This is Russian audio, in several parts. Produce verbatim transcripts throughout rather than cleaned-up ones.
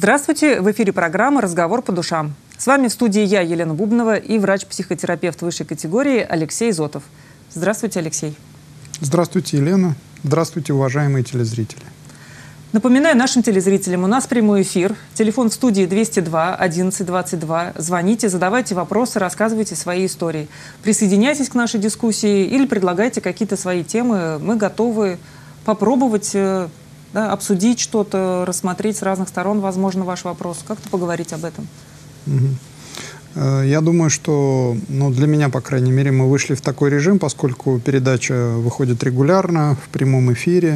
Здравствуйте! В эфире программа «Разговор по душам». С вами в студии я, Елена Бубнова, и врач-психотерапевт высшей категории Алексей Зотов. Здравствуйте, Алексей. Здравствуйте, Елена. Здравствуйте, уважаемые телезрители. Напоминаю нашим телезрителям, у нас прямой эфир. Телефон в студии двести два одиннадцать двадцать два. Звоните, задавайте вопросы, рассказывайте свои истории. Присоединяйтесь к нашей дискуссии или предлагайте какие-то свои темы. Мы готовы попробовать, да, обсудить что-то, рассмотреть с разных сторон, возможно, ваш вопрос. Как-то поговорить об этом. Угу. Я думаю, что, ну, для меня, по крайней мере, мы вышли в такой режим, поскольку передача выходит регулярно, в прямом эфире.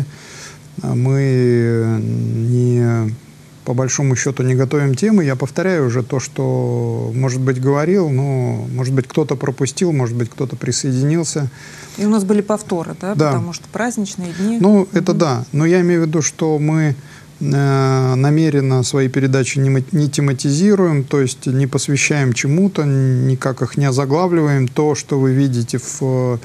Мы не, по большому счету не готовим темы. Я повторяю уже то, что, может быть, говорил, но, может быть, кто-то пропустил, может быть, кто-то присоединился. И у нас были повторы, да? Да. Потому что праздничные дни. Ну, угу. это да. Но я имею в виду, что мы э, намеренно свои передачи не, не тематизируем, то есть не посвящаем чему-то, никак их не озаглавливаем. То, что вы видите в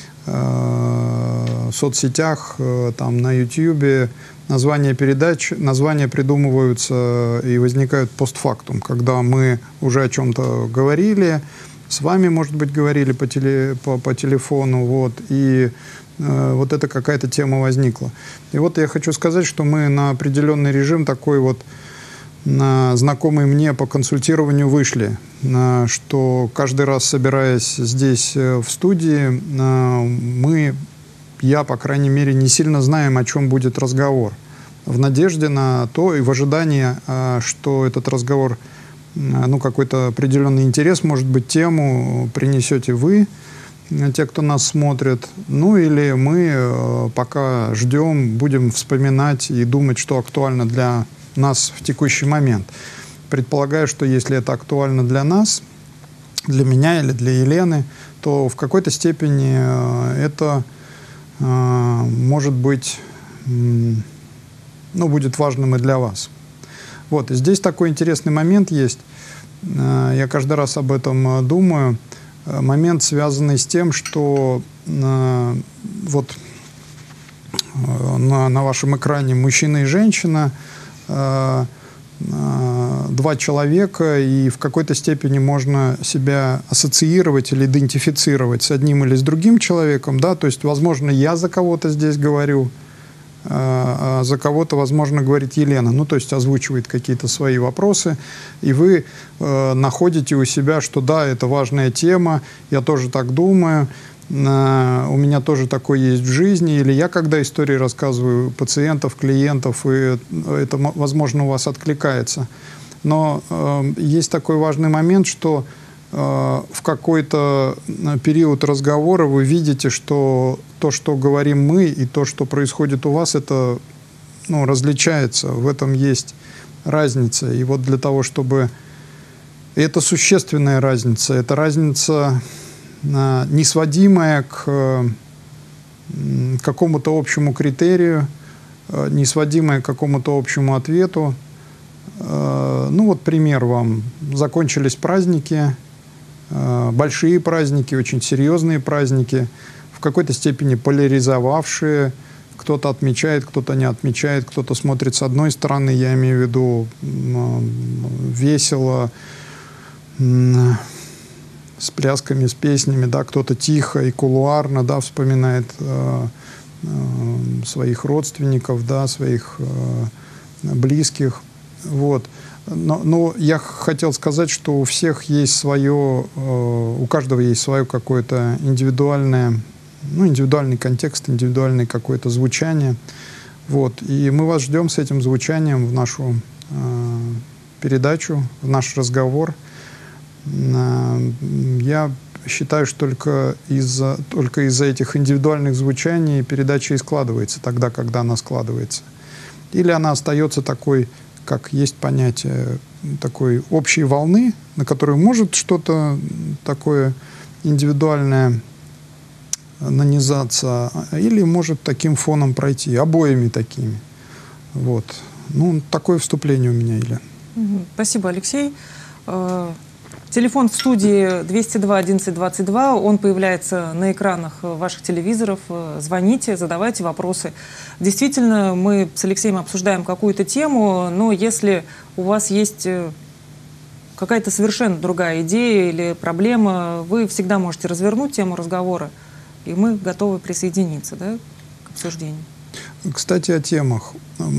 в соцсетях, там, на ютубе, названия передач, названия придумываются и возникают постфактум, когда мы уже о чем-то говорили, с вами, может быть, говорили по, теле, по, по телефону, вот, и э, вот эта какая-то тема возникла. И вот я хочу сказать, что мы на определенный режим такой вот, на знакомый мне по консультированию вышли, на, что каждый раз, собираясь здесь в студии, мы, я, по крайней мере, не сильно знаем, о чем будет разговор. В надежде на то и в ожидании, что этот разговор, ну, какой-то определенный интерес, может быть, тему принесете вы, те, кто нас смотрит, ну или мы пока ждем, будем вспоминать и думать, что актуально для нас в текущий момент. Предполагаю, что если это актуально для нас, для меня или для Елены, то в какой-то степени это э, может быть, ну, будет важным и для вас. Вот, и здесь такой интересный момент есть. Я каждый раз об этом думаю. Момент, связанный с тем, что э, вот на, на вашем экране мужчина и женщина, два человека, и в какой-то степени можно себя ассоциировать или идентифицировать с одним или с другим человеком, да, то есть, возможно, я за кого-то здесь говорю, а за кого-то, возможно, говорит Елена, ну, то есть озвучивает какие-то свои вопросы, и вы э, находите у себя, что да, это важная тема, я тоже так думаю, у меня тоже такое есть в жизни, или я, когда истории рассказываю пациентов, клиентов, и это, возможно, у вас откликается. Но э, есть такой важный момент, что э, в какой-то период разговора вы видите, что то, что говорим мы, и то, что происходит у вас, это, ну, различается, в этом есть разница. И вот для того, чтобы... И это существенная разница, это разница... не сводимая к какому-то общему критерию, не сводимая к какому-то общему ответу. Ну вот пример вам. Закончились праздники, большие праздники, очень серьезные праздники, в какой-то степени поляризовавшие. Кто-то отмечает, кто-то не отмечает, кто-то смотрит с одной стороны, я имею в виду весело, с плясками, с песнями, да, кто-то тихо и кулуарно, да, вспоминает э, э, своих родственников, да, своих э, близких, вот. Но, но я хотел сказать, что у всех есть свое, э, у каждого есть свое какое-то индивидуальное, ну, индивидуальный контекст, индивидуальное какое-то звучание, вот. И мы вас ждем с этим звучанием в нашу э, передачу, в наш разговор. Я считаю, что только из-за только из-за этих индивидуальных звучаний передача и складывается тогда, когда она складывается. Или она остается такой, как есть понятие, такой общей волны, на которую может что-то такое индивидуальное нанизаться, или может таким фоном пройти, обоими такими. Вот. Ну, такое вступление у меня, Елена. Спасибо, Алексей. Телефон в студии двести два одиннадцать двадцать два, он появляется на экранах ваших телевизоров. Звоните, задавайте вопросы. Действительно, мы с Алексеем обсуждаем какую-то тему, но если у вас есть какая-то совершенно другая идея или проблема, вы всегда можете развернуть тему разговора, и мы готовы присоединиться, да, к обсуждению. Кстати, о темах.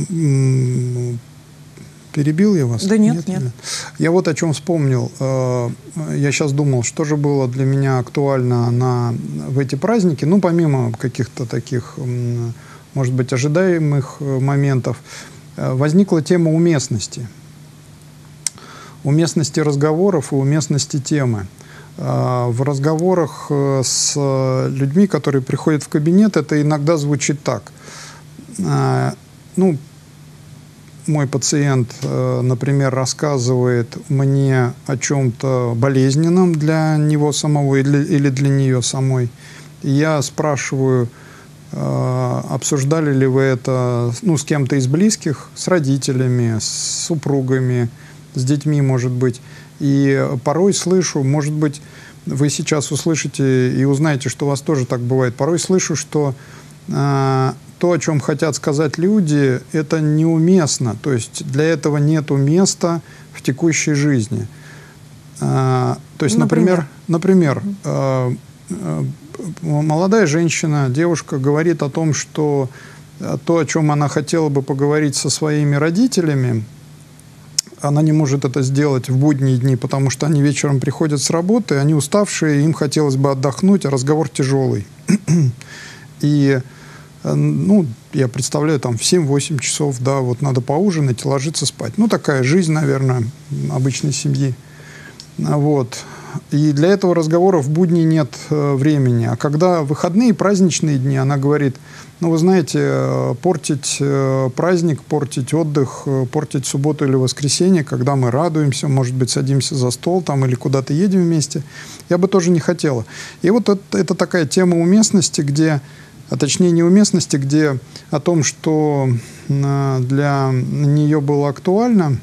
Перебил я вас? Да нет, нет, нет. Я вот о чем вспомнил. Я сейчас думал, что же было для меня актуально на, в эти праздники, ну, помимо каких-то таких, может быть, ожидаемых моментов, возникла тема уместности. Уместности разговоров и уместности темы. В разговорах с людьми, которые приходят в кабинет, это иногда звучит так. Ну, мой пациент, например, рассказывает мне о чем-то болезненном для него самого или для нее самой. И я спрашиваю, обсуждали ли вы это, ну, с кем-то из близких, с родителями, с супругами, с детьми, может быть. И порой слышу, может быть, вы сейчас услышите и узнаете, что у вас тоже так бывает. Порой слышу, что э, то, о чем хотят сказать люди, это неуместно. То есть для этого нету места в текущей жизни. Э, то есть, например, например, э, э, молодая женщина, девушка говорит о том, что то, о чем она хотела бы поговорить со своими родителями, она не может это сделать в будние дни, потому что они вечером приходят с работы, они уставшие, им хотелось бы отдохнуть, а разговор тяжелый. И, ну, я представляю, там в семь-восемь часов, да, вот надо поужинать и ложиться спать. Ну, такая жизнь, наверное, обычной семьи. Вот. И для этого разговора в будни нет э, времени. А когда выходные, праздничные дни, она говорит, ну, вы знаете, э, портить э, праздник, портить отдых, э, портить субботу или воскресенье, когда мы радуемся, может быть, садимся за стол там или куда-то едем вместе, я бы тоже не хотела. И вот это, это такая тема уместности, где, а точнее неуместности, где о том, что э, для нее было актуально,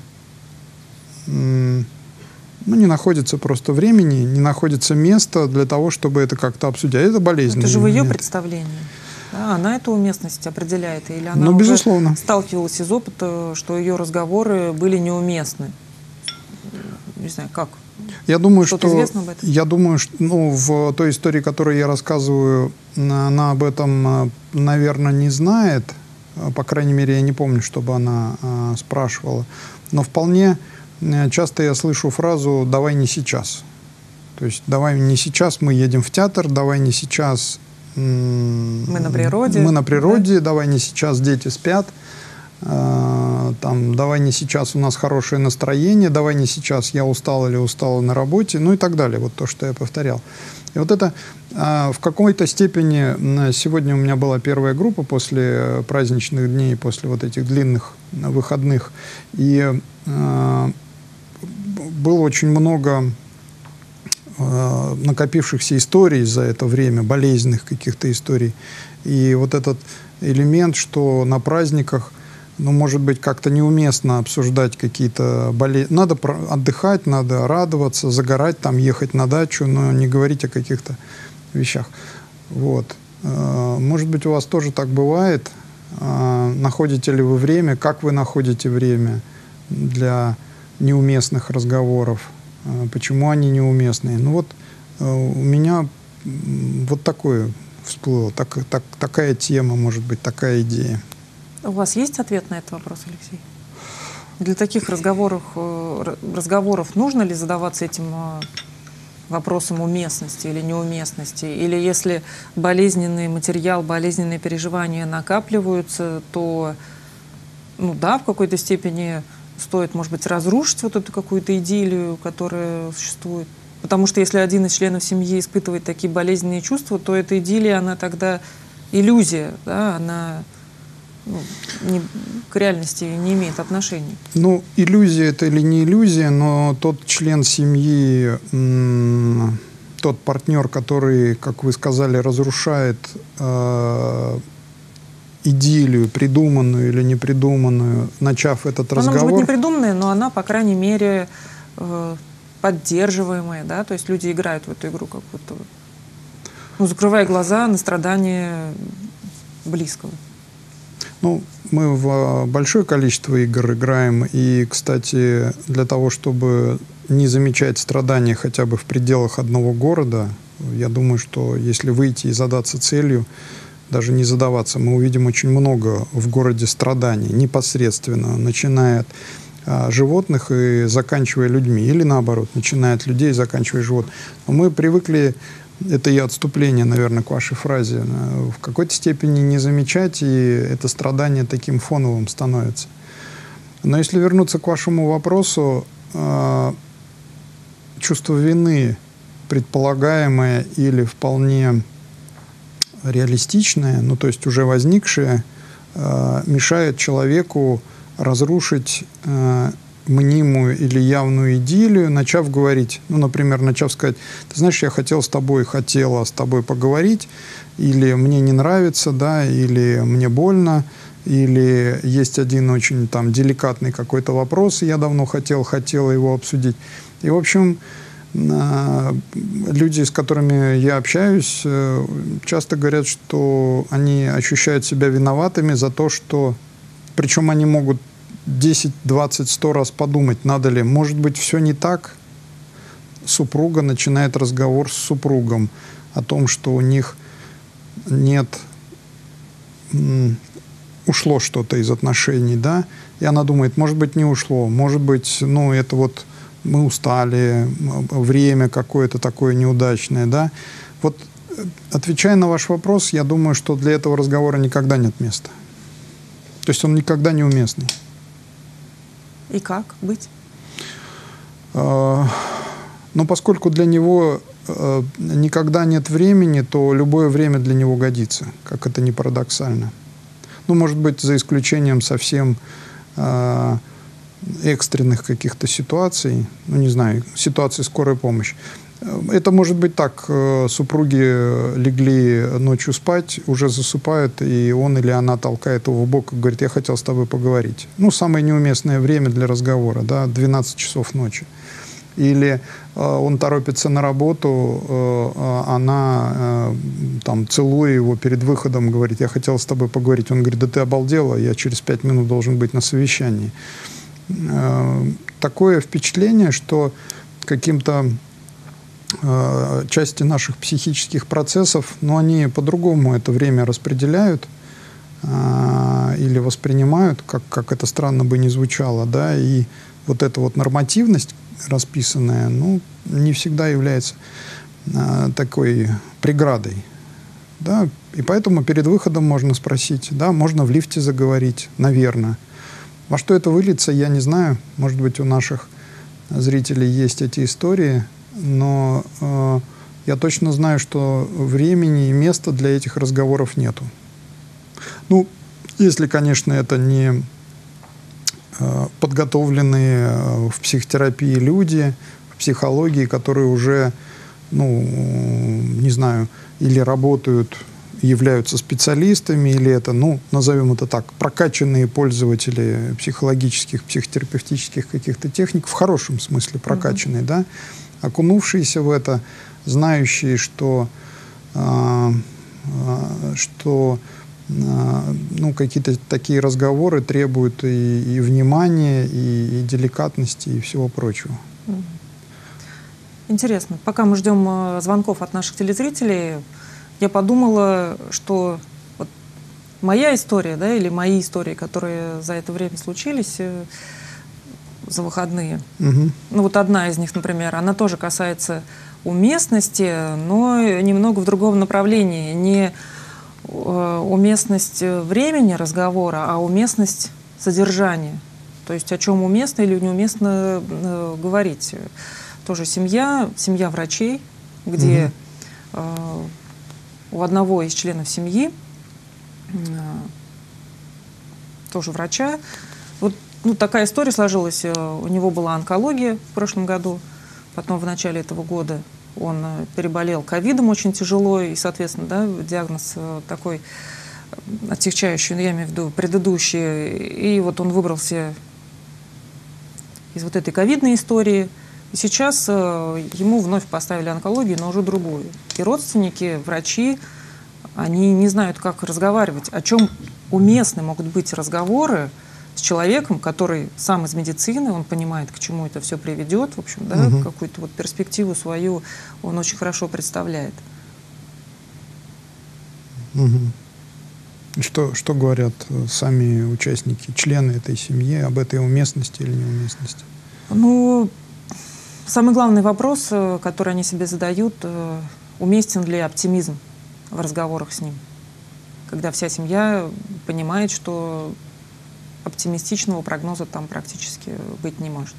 э, ну, не находится просто времени, не находится места для того, чтобы это как-то обсудить. Это болезнь. Это же в ее представлении. Да, она эту уместность определяет. Или она ну, уже безусловно. сталкивалась из опыта, что ее разговоры были неуместны. Не знаю, как? Я думаю, что, известно об этом? Я думаю, что ну, в той истории, которую я рассказываю, она об этом, наверное, не знает. По крайней мере, я не помню, чтобы она а, спрашивала. Но вполне часто я слышу фразу «давай не сейчас». То есть «давай не сейчас, мы едем в театр», «давай не сейчас, мы на природе», «мы на природе», да? «давай не сейчас, дети спят», там, «давай не сейчас, у нас хорошее настроение», «давай не сейчас, я устал или устала на работе», ну и так далее. Вот то, что я повторял. И вот это в какой-то степени... Сегодня у меня была первая группа после праздничных дней, после вот этих длинных выходных. И было очень много э, накопившихся историй за это время, болезненных каких-то историй. И вот этот элемент, что на праздниках, ну, может быть, как-то неуместно обсуждать какие-то болезни. Надо отдыхать, надо радоваться, загорать, там, ехать на дачу, но не говорить о каких-то вещах. Вот. Э, может быть, у вас тоже так бывает? Э, находите ли вы время? Как вы находите время для неуместных разговоров, почему они неуместные. Ну вот у меня вот такое всплыло, так, так, такая тема, может быть, такая идея. У вас есть ответ на этот вопрос, Алексей? Для таких разговоров, разговоров нужно ли задаваться этим вопросом уместности или неуместности? Или если болезненный материал, болезненные переживания накапливаются, то, ну да, в какой-то степени стоит, может быть, разрушить вот эту какую-то идиллию, которая существует. Потому что если один из членов семьи испытывает такие болезненные чувства, то эта идиллия, она тогда иллюзия, да, она ну, не, к реальности не имеет отношения. Ну, иллюзия это или не иллюзия, но тот член семьи, тот партнер, который, как вы сказали, разрушает э, идиллию, придуманную или непридуманную, начав этот она разговор. Она может быть непридуманная, но она, по крайней мере, э, поддерживаемые, да, то есть люди играют в эту игру как будто, ну, закрывая глаза на страдания близкого. Ну, мы в большое количество игр играем, и, кстати, для того, чтобы не замечать страдания хотя бы в пределах одного города, я думаю, что если выйти и задаться целью, даже не задаваться, мы увидим очень много в городе страданий, непосредственно, начиная от а, животных и заканчивая людьми, или наоборот, начиная от людей и заканчивая животными. Но мы привыкли, это и отступление, наверное, к вашей фразе, в какой-то степени не замечать, и это страдание таким фоновым становится. Но если вернуться к вашему вопросу, а, чувство вины, предполагаемое или вполне реалистичное, ну то есть уже возникшее, э, мешает человеку разрушить э, мнимую или явную идиллию, начав говорить, ну, например, начав сказать: ты знаешь, я хотел с тобой, хотела с тобой поговорить, или мне не нравится, да, или мне больно, или есть один очень там деликатный какой-то вопрос, и я давно хотел, хотела его обсудить. И, в общем, люди, с которыми я общаюсь, часто говорят, что они ощущают себя виноватыми за то, что... Причем они могут десять, двадцать, сто раз подумать, надо ли. Может быть, все не так. Супруга начинает разговор с супругом о том, что у них нет... Ушло что-то из отношений, да? И она думает, может быть, не ушло. Может быть, ну, это вот... мы устали, время какое-то такое неудачное, да. Вот, отвечая на ваш вопрос, я думаю, что для этого разговора никогда нет места. То есть он никогда неуместный. И как быть? А, но поскольку для него а, никогда нет времени, то любое время для него годится, как это ни парадоксально. Ну, может быть, за исключением совсем... А, экстренных каких-то ситуаций, ну, не знаю, ситуации скорой помощи. Это может быть так, супруги легли ночью спать, уже засыпают, и он или она толкает его в бок и говорит: я хотел с тобой поговорить. Ну, самое неуместное время для разговора, да, двенадцать часов ночи. Или э, он торопится на работу, э, она, э, там, целуя его перед выходом, говорит: я хотел с тобой поговорить. Он говорит: да ты обалдела, я через пять минут должен быть на совещании. Такое впечатление, что каким-то э, части наших психических процессов, но они по-другому это время распределяют э, или воспринимают, как, как это странно бы ни звучало, да, и вот эта вот нормативность расписанная, ну, не всегда является э, такой преградой, да, и поэтому перед выходом можно спросить, да, можно в лифте заговорить, наверное. Во что это выльется, я не знаю. Может быть, у наших зрителей есть эти истории, но э, я точно знаю, что времени и места для этих разговоров нету. Ну, если, конечно, это не э, подготовленные э, в психотерапии люди, в психологии, которые уже, ну, не знаю, или работают, являются специалистами, или это, ну, назовем это так, прокачанные пользователи психологических, психотерапевтических каких-то техник, в хорошем смысле прокачанные, mm-hmm. да, окунувшиеся в это, знающие, что, э, э, что э, ну, какие-то такие разговоры требуют и, и внимания, и, и деликатности, и всего прочего. Mm-hmm. Интересно. Пока мы ждем э, звонков от наших телезрителей, я подумала, что вот моя история, да, или мои истории, которые за это время случились, э, за выходные. Угу. Ну вот одна из них, например, она тоже касается уместности, но немного в другом направлении. Не э, уместность времени разговора, а уместность содержания. То есть о чем уместно или неуместно э, говорить. Тоже семья, семья врачей, где... Угу. э, У одного из членов семьи, тоже врача, вот, ну, такая история сложилась. У него была онкология в прошлом году, потом в начале этого года он переболел ковидом очень тяжело, и, соответственно, да, диагноз такой отягчающий, ну, я имею в виду предыдущий, и вот он выбрался из вот этой ковидной истории, И сейчас э, ему вновь поставили онкологию, но уже другую. И родственники, врачи, они не знают, как разговаривать. О чем уместны могут быть разговоры с человеком, который сам из медицины, он понимает, к чему это все приведет, в общем, да, угу. какую-то вот перспективу свою он очень хорошо представляет. Угу. Что, что говорят сами участники, члены этой семьи об этой уместности или неуместности? Ну, самый главный вопрос, который они себе задают, уместен ли оптимизм в разговорах с ним, когда вся семья понимает, что оптимистичного прогноза там практически быть не может.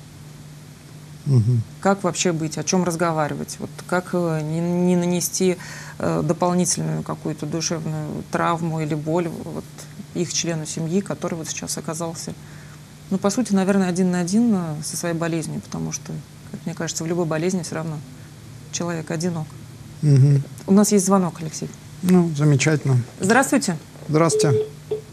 Угу. Как вообще быть, о чем разговаривать, вот как не, не нанести э, дополнительную какую-то душевную травму или боль вот, их члену семьи, который вот сейчас оказался, ну, по сути, наверное, один на один со своей болезнью, потому что, как мне кажется, в любой болезни все равно человек одинок. Угу. У нас есть звонок, Алексей. Ну, замечательно. Здравствуйте. Здравствуйте.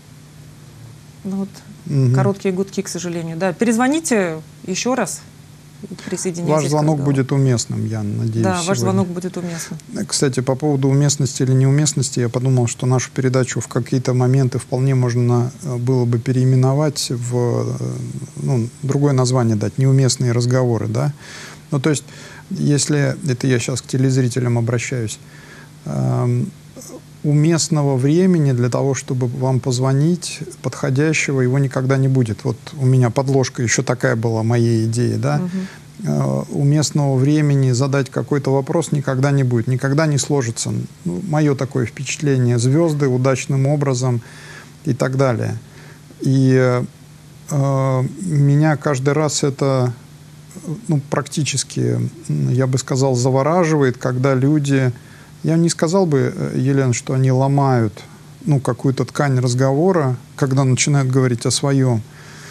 Ну, вот, угу. короткие гудки, к сожалению. Да, перезвоните еще раз. Ваш звонок будет уместным, я надеюсь. Да, ваш сегодня. звонок будет уместным. Кстати, по поводу уместности или неуместности, я подумал, что нашу передачу в какие-то моменты вполне можно было бы переименовать в ну, другое название дать, неуместные разговоры, да. Ну, то есть, если, это я сейчас к телезрителям обращаюсь, э, уместного времени для того, чтобы вам позвонить, подходящего, его никогда не будет. Вот у меня подложка еще такая была, моей идеи, да. Угу. Э, уместного времени задать какой-то вопрос никогда не будет, никогда не сложится. Ну, мое такое впечатление. Звезды удачным образом и так далее. И э, меня каждый раз это, ну, практически, я бы сказал, завораживает, когда люди... Я не сказал бы, Елена, что они ломают ну, какую-то ткань разговора, когда начинают говорить о своем.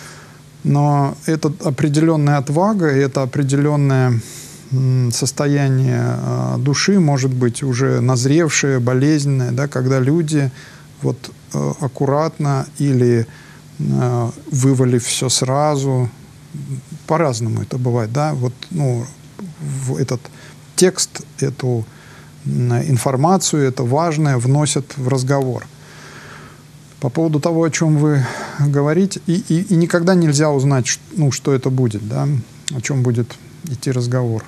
Но это определенная отвага, это определенное состояние души, может быть, уже назревшее, болезненное, да, когда люди вот, аккуратно или вывалив все сразу, по-разному это бывает, да, вот, ну, в этот текст, эту информацию, это важное, вносят в разговор. По поводу того, о чем вы говорите, и, и, и никогда нельзя узнать, ну, что это будет, да, о чем будет идти разговор.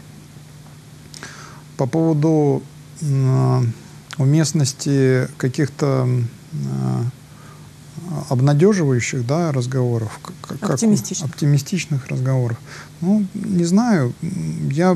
По поводу э, уместности каких-то э, обнадеживающих, да, разговоров, как, оптимистичных. Как, оптимистичных разговоров, ну, не знаю, я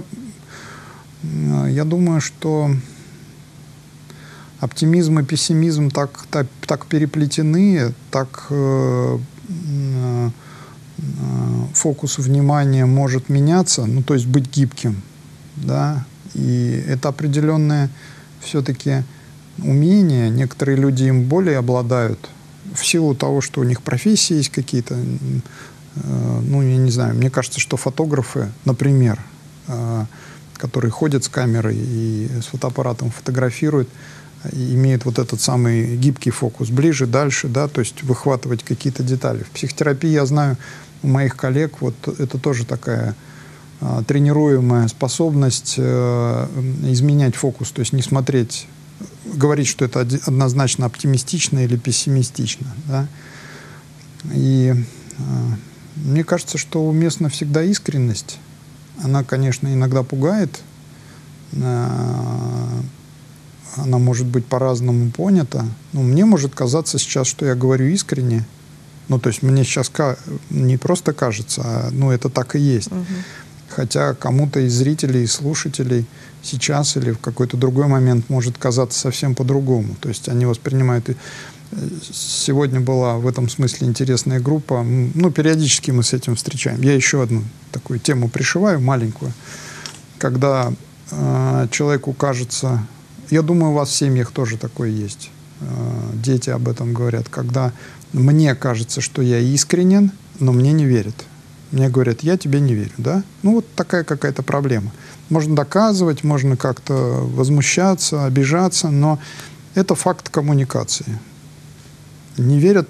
Я думаю, что оптимизм и пессимизм так, так, так переплетены, так э, э, фокус внимания может меняться, ну, то есть быть гибким, да, и это определенное все-таки умение. Некоторые люди им более обладают в силу того, что у них профессии есть какие-то, э, ну, я не знаю, мне кажется, что фотографы, например, э, которые ходят с камерой и с фотоаппаратом фотографируют, и имеют вот этот самый гибкий фокус ближе, дальше, да, то есть выхватывать какие-то детали. В психотерапии, я знаю, у моих коллег вот это тоже такая а, тренируемая способность а, изменять фокус, то есть не смотреть, говорить, что это однозначно оптимистично или пессимистично, да. И а, мне кажется, что уместна всегда искренность. Она, конечно, иногда пугает, она может быть по-разному понята, но мне может казаться сейчас, что я говорю искренне, ну, то есть мне сейчас не просто кажется, а ну, это так и есть. Угу. Хотя кому-то из зрителей и слушателей сейчас или в какой-то другой момент может казаться совсем по-другому, то есть они воспринимают... Сегодня была в этом смысле интересная группа. Ну, периодически мы с этим встречаем. Я еще одну такую тему пришиваю, маленькую. Когда э, человеку кажется... Я думаю, у вас в семьях тоже такое есть. Э, дети об этом говорят. Когда мне кажется, что я искренен, но мне не верят. Мне говорят, я тебе не верю, да? Ну, вот такая какая-то проблема. Можно доказывать, можно как-то возмущаться, обижаться, но это факт коммуникации. Не верят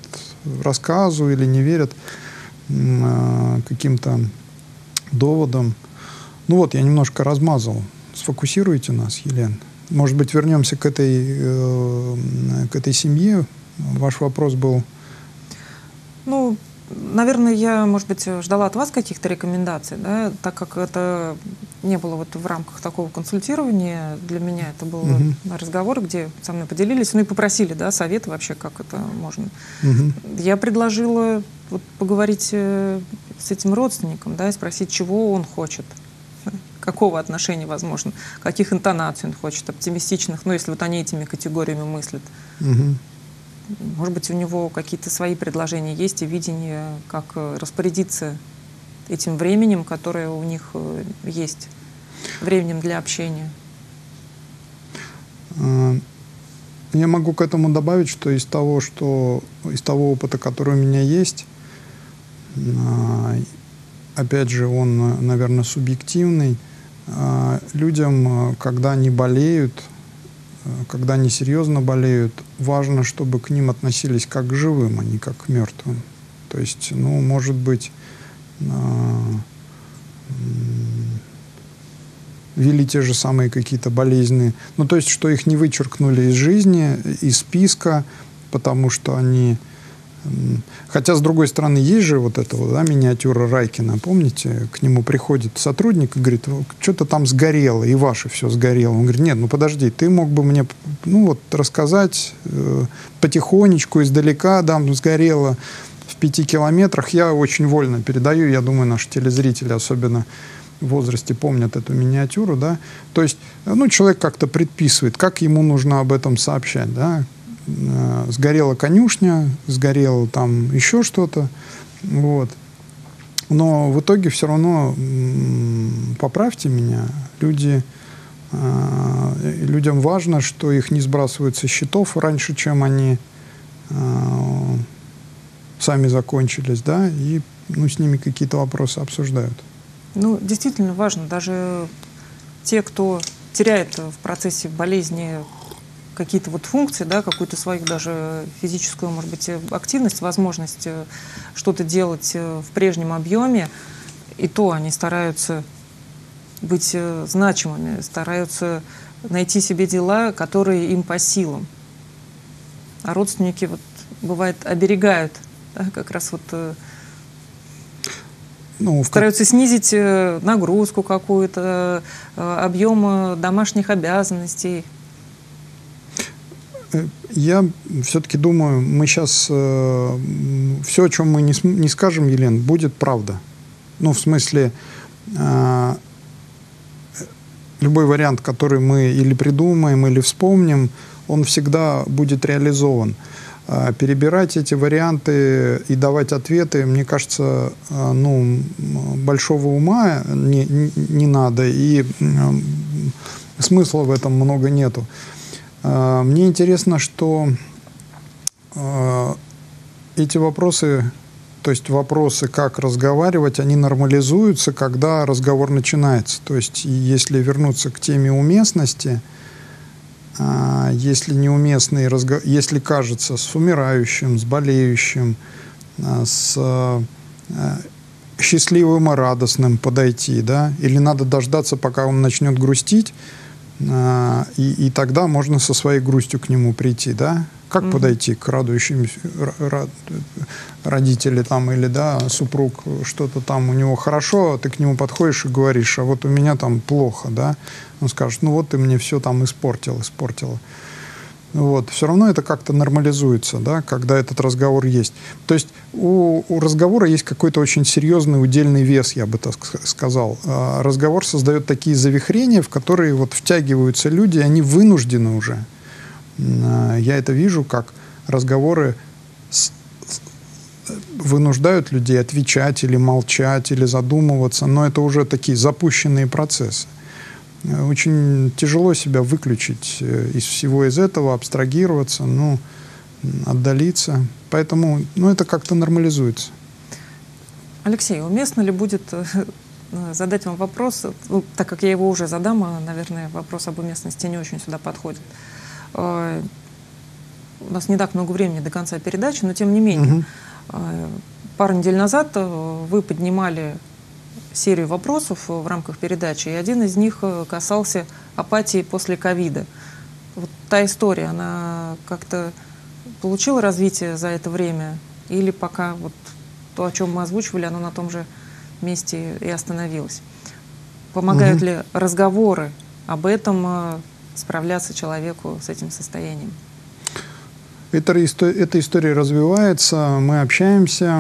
рассказу или не верят э, каким-то доводам. Ну вот, я немножко размазал. Сфокусируйте нас, Елена. Может быть, вернемся к этой, э, к этой семье. Ваш вопрос был... Ну, наверное, я, может быть, ждала от вас каких-то рекомендаций, да, так как это не было вот в рамках такого консультирования. Для меня это был угу. разговор, где со мной поделились, ну и попросили, да, совета вообще, как это можно. Угу. Я предложила вот поговорить с этим родственником, да, и спросить, чего он хочет, какого отношения, возможно, каких интонаций он хочет, оптимистичных, ну, если вот они этими категориями мыслят. Угу. Может быть, у него какие-то свои предложения есть и видение, как распорядиться этим временем, которое у них есть, временем для общения. Я могу к этому добавить, что из того, что, из того опыта, который у меня есть, опять же, он, наверное, субъективный, людям, когда они болеют, когда они серьезно болеют, важно, чтобы к ним относились как к живым, а не как к мертвым. То есть, ну, может быть, э, э, вели те же самые какие-то болезни. Ну, то есть, что их не вычеркнули из жизни, из списка, потому что они... Хотя, с другой стороны, есть же вот эта вот, да, миниатюра Райкина, помните? К нему приходит сотрудник и говорит, что-то там сгорело, и ваше все сгорело. Он говорит, нет, ну подожди, ты мог бы мне, ну вот, рассказать э, потихонечку, издалека, да, сгорело в пяти километрах. Я очень вольно передаю, я думаю, наши телезрители, особенно в возрасте, помнят эту миниатюру, да. То есть, ну, человек как-то предписывает, как ему нужно об этом сообщать, да. Сгорела конюшня, сгорело там еще что-то, вот. Но в итоге все равно, поправьте меня, люди, людям важно, что их не сбрасывают со счетов раньше, чем они сами закончились, да, и ну, с ними какие-то вопросы обсуждают. Ну, действительно важно, даже те, кто теряет в процессе болезни какие-то вот функции, да, какую-то свою даже физическую, может быть, активность, возможность что-то делать в прежнем объеме, и то они стараются быть значимыми, стараются найти себе дела, которые им по силам. А родственники, вот, бывает, оберегают, да, как раз вот ну, стараются как... снизить нагрузку какую-то, объем домашних обязанностей. Я все-таки думаю, мы сейчас э, все, о чем мы не, не скажем, Елена, будет правда. Ну, в смысле, э, любой вариант, который мы или придумаем, или вспомним, он всегда будет реализован. Э, перебирать эти варианты и давать ответы, мне кажется, э, ну, большого ума не, не, не надо, и э, смысла в этом много нету. Мне интересно, что э, эти вопросы, то есть вопросы, как разговаривать, они нормализуются, когда разговор начинается. То есть если вернуться к теме уместности, э, если неуместный разговор, если кажется с умирающим, с болеющим, э, с э, счастливым и радостным подойти, да, или надо дождаться, пока он начнет грустить, И, и тогда можно со своей грустью к нему прийти, да? Как mm-hmm. подойти к радующимся родители там или, да, супруг, что-то там у него хорошо, а ты к нему подходишь и говоришь, а вот у меня там плохо, да? Он скажет, ну вот ты мне все там испортил, испортила. Вот. Все равно это как-то нормализуется, да, когда этот разговор есть. То есть у, у разговора есть какой-то очень серьезный удельный вес, я бы так сказал. А разговор создает такие завихрения, в которые вот втягиваются люди, они вынуждены уже. А я это вижу, как разговоры с, вынуждают людей отвечать или молчать, или задумываться, но это уже такие запущенные процессы. Очень тяжело себя выключить из всего из этого, абстрагироваться, ну, отдалиться. Поэтому, ну, это как-то нормализуется. Алексей, уместно ли будет задать вам вопрос, ну, так как я его уже задам, а, наверное, вопрос об уместности не очень сюда подходит. У нас не так много времени до конца передачи, но тем не менее. Угу. Пару недель назад вы поднимали серию вопросов в рамках передачи, и один из них касался апатии после ковида. Вот та история, она как-то получила развитие за это время, или пока вот то, о чем мы озвучивали, оно на том же месте и остановилось? Помогают угу. ли разговоры об этом справляться человеку с этим состоянием? Эта, эта история развивается, мы общаемся.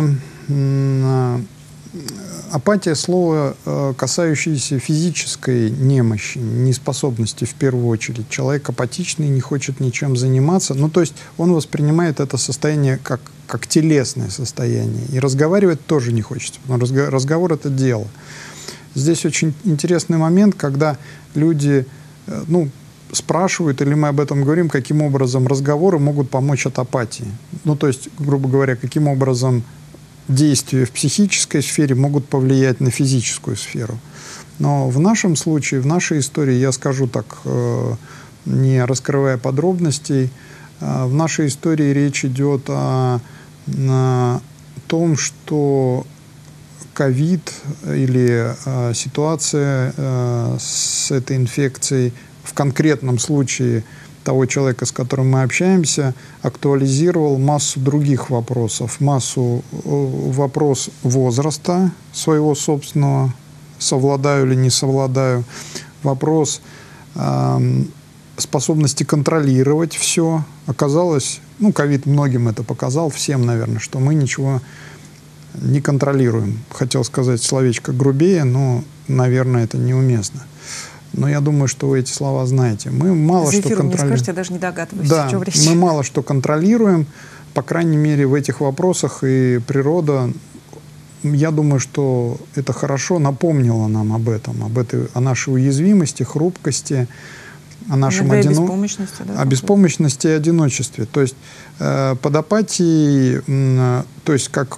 Апатия — слово, касающееся физической немощи, неспособности в первую очередь. Человек апатичный, не хочет ничем заниматься. Ну, то есть он воспринимает это состояние как, как телесное состояние. И разговаривать тоже не хочется, потому что разговор — это дело. Здесь очень интересный момент, когда люди, ну, спрашивают, или мы об этом говорим, каким образом разговоры могут помочь от апатии. Ну, то есть, грубо говоря, каким образом действия в психической сфере могут повлиять на физическую сферу. Но в нашем случае, в нашей истории, я скажу так, не раскрывая подробностей, в нашей истории речь идет о, о том, что ковид или ситуация с этой инфекцией в конкретном случае того человека, с которым мы общаемся, актуализировал массу других вопросов. Массу вопрос возраста своего собственного, совладаю или не совладаю, вопрос э, способности контролировать все. Оказалось, ну, ковид многим это показал, всем, наверное, что мы ничего не контролируем. Хотел сказать словечко грубее, но, наверное, это неуместно. Но я думаю, что вы эти слова знаете. Мы мало что контролируем. Не скажете, я даже не догадываюсь, да, о чем речь. Мы мало что контролируем, по крайней мере, в этих вопросах, и природа, я думаю, что это хорошо напомнила нам об этом, об этой, о нашей уязвимости, хрупкости, о нашем одино... беспомощности, да, о беспомощности и одиночестве. То есть э, под апатией, э, то есть как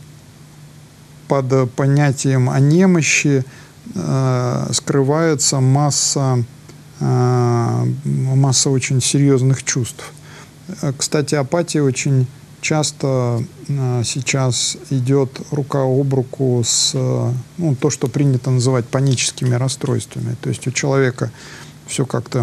под понятием о немощи, скрывается масса, масса очень серьезных чувств. Кстати, апатия очень часто сейчас идет рука об руку с, ну, то, что принято называть паническими расстройствами. То есть у человека все как-то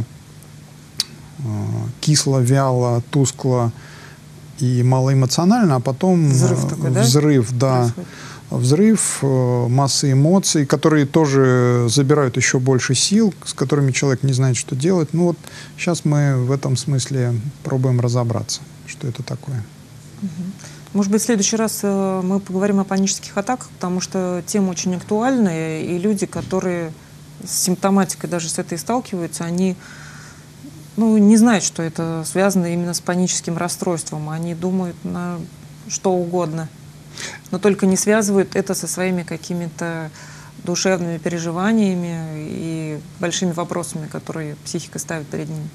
кисло, вяло, тускло и малоэмоционально, а потом взрыв, такой, взрыв, да, происходит. Взрыв, масса эмоций, которые тоже забирают еще больше сил, с которыми человек не знает, что делать. Ну вот сейчас мы в этом смысле пробуем разобраться, что это такое. Может быть, в следующий раз мы поговорим о панических атаках, потому что тема очень актуальная, и люди, которые с симптоматикой даже с этой сталкиваются, они, ну, не знают, что это связано именно с паническим расстройством. Они думают на что угодно, но только не связывают это со своими какими-то душевными переживаниями и большими вопросами, которые психика ставит перед ними.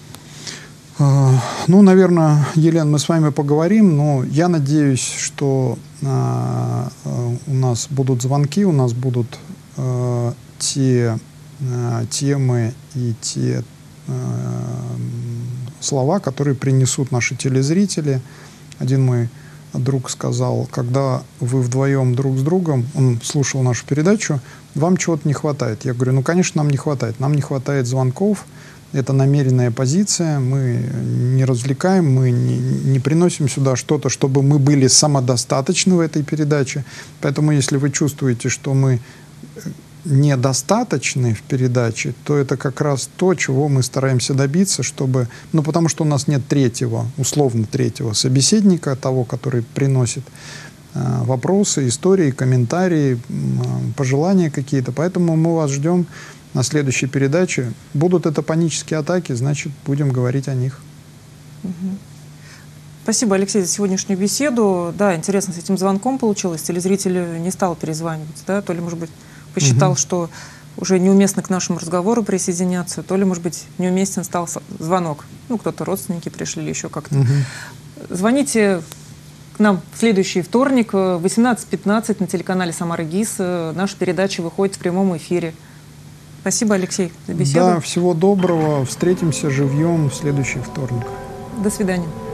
Ну, наверное, Елена, мы с вами поговорим, но я надеюсь, что э, у нас будут звонки, у нас будут э, те э, темы и те э, слова, которые принесут наши телезрители. Один мой друг сказал, когда вы вдвоем друг с другом, он слушал нашу передачу, вам чего-то не хватает. Я говорю, ну, конечно, нам не хватает. Нам не хватает звонков, это намеренная позиция, мы не развлекаем, мы не, не приносим сюда что-то, чтобы мы были самодостаточны в этой передаче. Поэтому, если вы чувствуете, что мы недостаточны в передаче, то это как раз то, чего мы стараемся добиться, чтобы, ну, потому что у нас нет третьего, условно третьего собеседника, того, который приносит э, вопросы, истории, комментарии, э, пожелания какие-то. Поэтому мы вас ждем на следующей передаче. Будут это панические атаки, значит, будем говорить о них. Угу. Спасибо, Алексей, за сегодняшнюю беседу. Да, интересно, с этим звонком получилось. Телезритель не стал перезванивать, да, то ли, может быть, посчитал, угу. что уже неуместно к нашему разговору присоединяться, то ли, может быть, неуместен стал звонок. Ну, кто-то, родственники пришли или еще как-то. Угу. Звоните к нам в следующий вторник в восемнадцать пятнадцать на телеканале «Самара ГИС». Наша передача выходит в прямом эфире. Спасибо, Алексей, за беседу. Да, всего доброго. Встретимся живьем в следующий вторник. До свидания.